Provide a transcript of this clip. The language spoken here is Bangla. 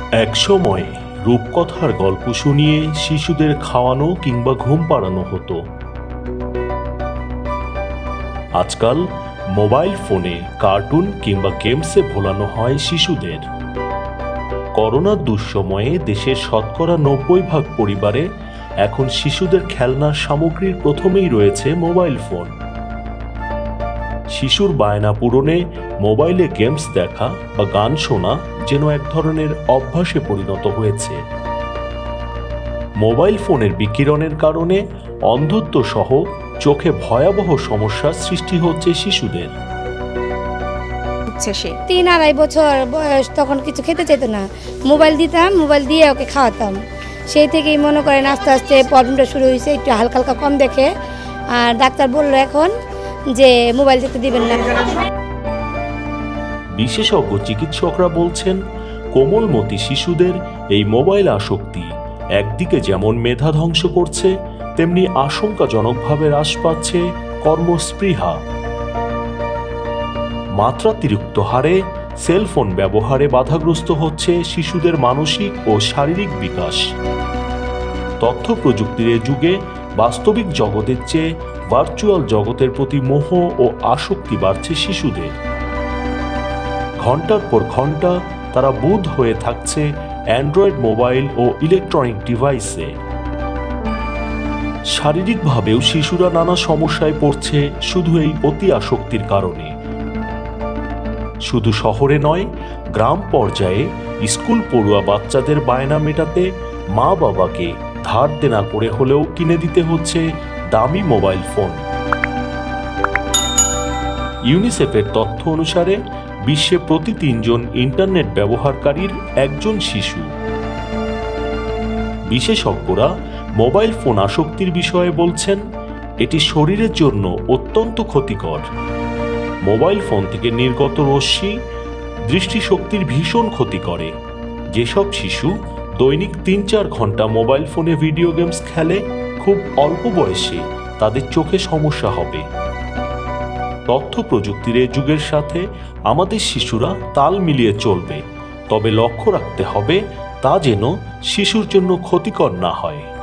একসময় রূপকথার গল্প শুনিয়ে শিশুদের খাওয়ানো কিংবা ঘুম পাড়ানো হতো। আজকাল মোবাইল ফোনে কার্টুন কিংবা গেমসে ভোলানো হয় শিশুদের। করোনার দুঃসময়ে দেশের শতকরা ৯০% পরিবারে এখন শিশুদের খেলনার সামগ্রীর প্রথমেই রয়েছে মোবাইল ফোন। শিশুর বায়না পূরণে মোবাইলে গেমস দেখা বা গান শোনা যেন এক ধরনের অভ্যাসে পরিণত হয়েছে। মোবাইল ফোনের বিকিরণের কারণে অন্ধত্ব সহ চোখে ভয়াবহ সমস্যার সৃষ্টি হচ্ছে শিশুদের। ৩-২.৫ বছর বয়স, তখন কিছু খেতে চাইত না, মোবাইল দিতাম, মোবাইল দিয়ে ওকে খাওয়াতাম। সেই থেকেই মনে করেন আস্তে আস্তে প্রবলেমটা শুরু হয়েছে, একটু হালকা হালকা কম দেখে। আর ডাক্তার বলল এখন যে মোবাইল দেখতে দিবেন না। বিশেষজ্ঞ চিকিৎসকরা বলছেন, কোমলমতি শিশুদের এই মোবাইল আসক্তি একদিকে যেমন মেধা ধ্বংস করছে, তেমনি আশঙ্কাজনকভাবে হ্রাস পাচ্ছে কর্মস্পৃহা। মাত্রাতিরিক্ত হারে সেলফোন ব্যবহারে বাধাগ্রস্ত হচ্ছে শিশুদের মানসিক ও শারীরিক বিকাশ। তথ্য প্রযুক্তির যুগে বাস্তবিক জগতের চেয়ে ভার্চুয়াল জগতের প্রতি মোহ ও আসক্তি বাড়ছে শিশুদের। ঘন্টার পর ঘন্টা তারা বুঁদ হয়ে থাকছে অ্যান্ড্রয়েড মোবাইল ও ইলেকট্রনিক ডিভাইসে। শারীরিকভাবেও শিশুরা নানা সমস্যায় পড়ছে শুধু এই অতি আসক্তির কারণে। শুধু শহরে নয়, গ্রাম পর্যায়ে স্কুল পড়ুয়া বাচ্চাদের বায়না মেটাতে মা বাবাকে ধার দেনা করে হলেও কিনে দিতে হচ্ছে দামি মোবাইল ফোন। ইউনিসেফের তথ্য অনুসারে বিশ্বে প্রতি ৩ জন ইন্টারনেট ব্যবহারকারীর একজন শিশু। বিশেষজ্ঞরা মোবাইল ফোন আসক্তির বিষয়ে বলছেন, এটি শরীরের জন্য অত্যন্ত ক্ষতিকর। মোবাইল ফোন থেকে নির্গত রশ্মি দৃষ্টিশক্তির ভীষণ ক্ষতি করে। যেসব শিশু দৈনিক ৩-৪ ঘন্টা মোবাইল ফোনে ভিডিও গেমস খেলে, খুব অল্প বয়সে তাদের চোখে সমস্যা হবে। তথ্য প্রযুক্তির এই যুগের সাথে আমাদের শিশুরা তাল মিলিয়ে চলবে, তবে লক্ষ্য রাখতে হবে তা যেন শিশুর জন্য ক্ষতিকর না হয়।